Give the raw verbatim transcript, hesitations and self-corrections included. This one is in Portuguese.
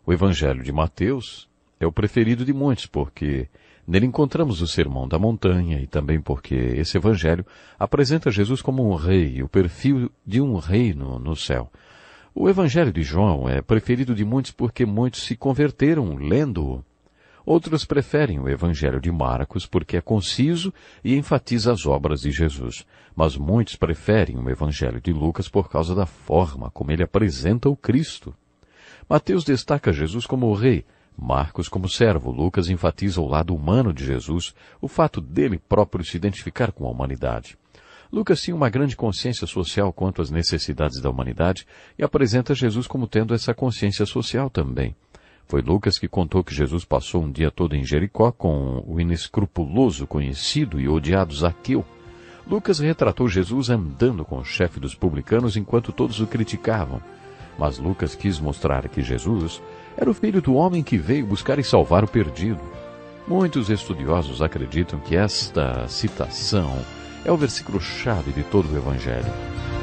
O Evangelho de Mateus é o preferido de muitos porque nele encontramos o Sermão da Montanha e também porque esse Evangelho apresenta Jesus como um rei, o perfil de um reino no céu. O Evangelho de João é preferido de muitos porque muitos se converteram lendo-o. Outros preferem o Evangelho de Marcos porque é conciso e enfatiza as obras de Jesus. Mas muitos preferem o Evangelho de Lucas por causa da forma como ele apresenta o Cristo. Mateus destaca Jesus como o rei, Marcos como servo, Lucas enfatiza o lado humano de Jesus, o fato dele próprio se identificar com a humanidade. Lucas tinha uma grande consciência social quanto às necessidades da humanidade e apresenta Jesus como tendo essa consciência social também. Foi Lucas que contou que Jesus passou um dia todo em Jericó com o inescrupuloso, conhecido e odiado Zaqueu. Lucas retratou Jesus andando com o chefe dos publicanos enquanto todos o criticavam. Mas Lucas quis mostrar que Jesus era o filho do homem que veio buscar e salvar o perdido. Muitos estudiosos acreditam que esta citação é o versículo-chave de todo o Evangelho.